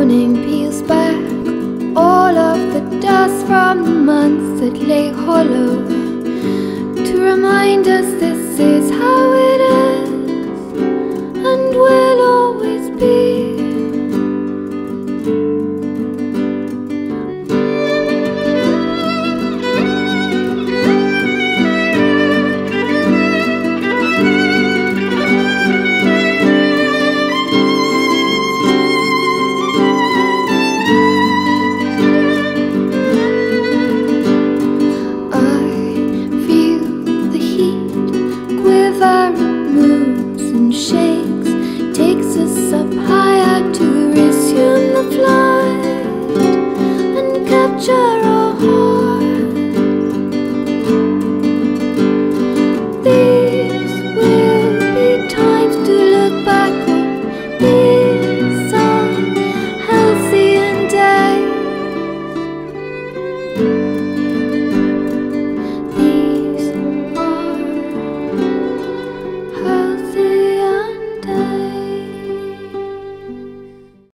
morning peels back all of the dust from the months that lay hollow, to remind us this is how it